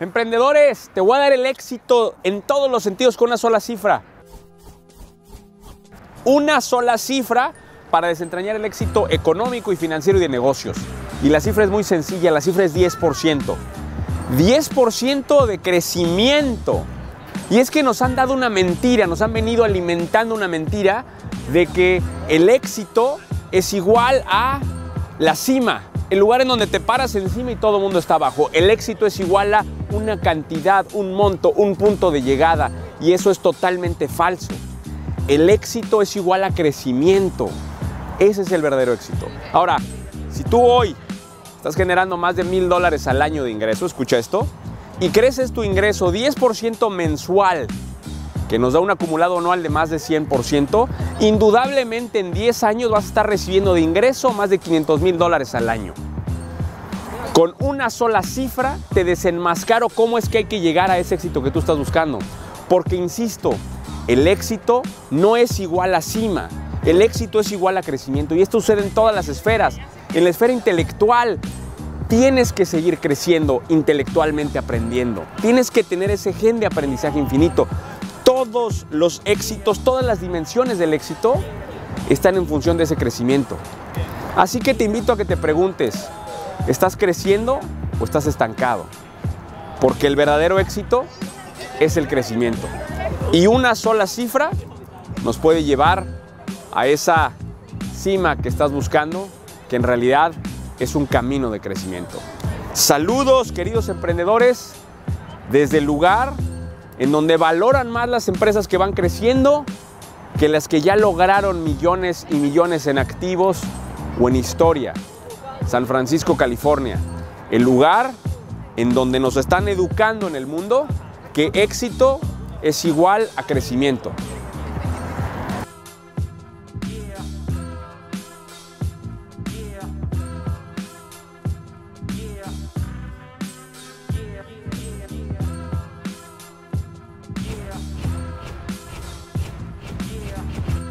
Emprendedores, te voy a dar el éxito en todos los sentidos con una sola cifra. Una sola cifra para desentrañar el éxito económico y financiero y de negocios. Y la cifra es muy sencilla, la cifra es 10%. 10% de crecimiento. Y es que nos han dado una mentira, nos han venido alimentando una mentira de que el éxito es igual a la cima, el lugar en donde te paras encima y todo el mundo está abajo. El éxito es igual a una cantidad, un monto, un punto de llegada. Y eso es totalmente falso. El éxito es igual a crecimiento. Ese es el verdadero éxito. Ahora, si tú hoy estás generando más de $1000 al año de ingreso, escucha esto, y creces tu ingreso 10% mensual, que nos da un acumulado anual de más de 100%, indudablemente en 10 años vas a estar recibiendo de ingreso más de $500,000 al año. Con una sola cifra te desenmascaro cómo es que hay que llegar a ese éxito que tú estás buscando. Porque, insisto, el éxito no es igual a cima, el éxito es igual a crecimiento. Y esto sucede en todas las esferas. En la esfera intelectual, tienes que seguir creciendo intelectualmente, aprendiendo. Tienes que tener ese gen de aprendizaje infinito. Todos los éxitos, todas las dimensiones del éxito están en función de ese crecimiento. Así que te invito a que te preguntes, ¿estás creciendo o estás estancado? Porque el verdadero éxito es el crecimiento. Y una sola cifra nos puede llevar a esa cima que estás buscando, que en realidad es un camino de crecimiento. Saludos, queridos emprendedores, desde el lugar en donde valoran más las empresas que van creciendo que las que ya lograron millones y millones en activos o en historia. San Francisco, California, el lugar en donde nos están educando en el mundo que éxito es igual a crecimiento.